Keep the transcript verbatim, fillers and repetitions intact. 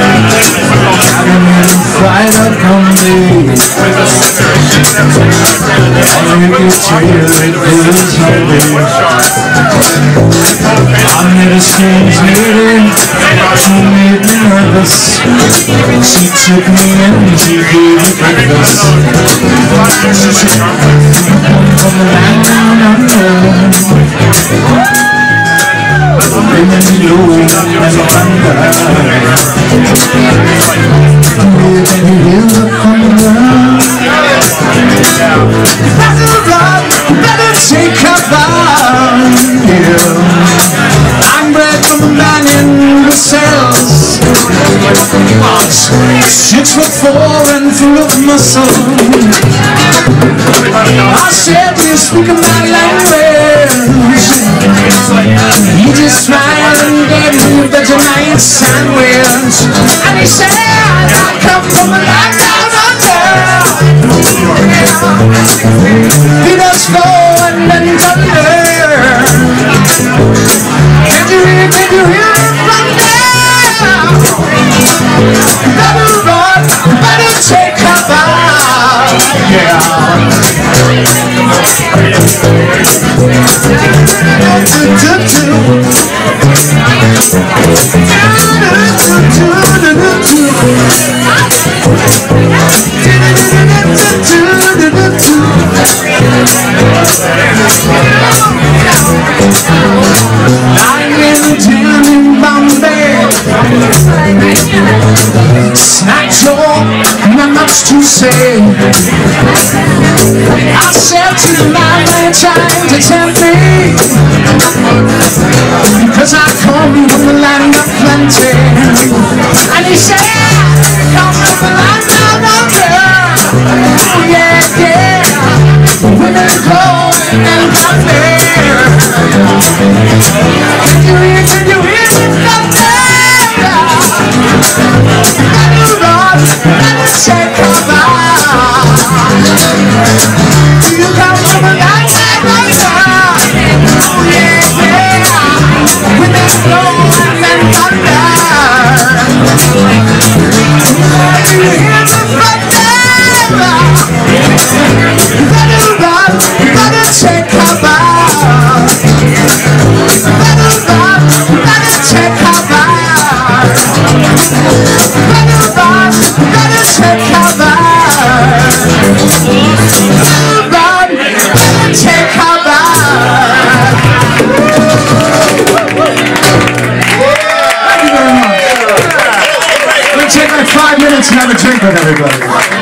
Right up on me. All you can feel it is heavy. I met a strange lady, she made me nervous. She took me in, she gave me breakfast. From the land down under, women blowing and thunder. Better take cover, yeah. I'm bred from a man in the cells, six foot four and full of muscle. I said, do you speak my language? He just smiled and gave me a Vegemite sandwich. And he said, I come from a land down under. He does flow and then thunder. Can you hear, can you hear it from there? Better run, better take cover. Yeah. Not much to say. I said to my man trying to tempt me, because I come from the land of plenty. And he said, come from the land down under. Oh yeah, yeah, women go and come there. Can you hear, can you hear me from there? Better run, better take cover. Do you come from a land down under? Oh yeah, yeah, with that flow and thunder. Do you hear me from there? Better run, better take cover. Better run, better take cover. Better run, better take cover. Better run, better take cover. Thank you very much. We'll take like five minutes and have a drink with everybody.